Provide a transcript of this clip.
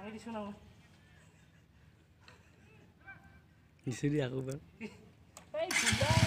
দাঙি দিছোঁ না মই দিছে দি আকৌ এই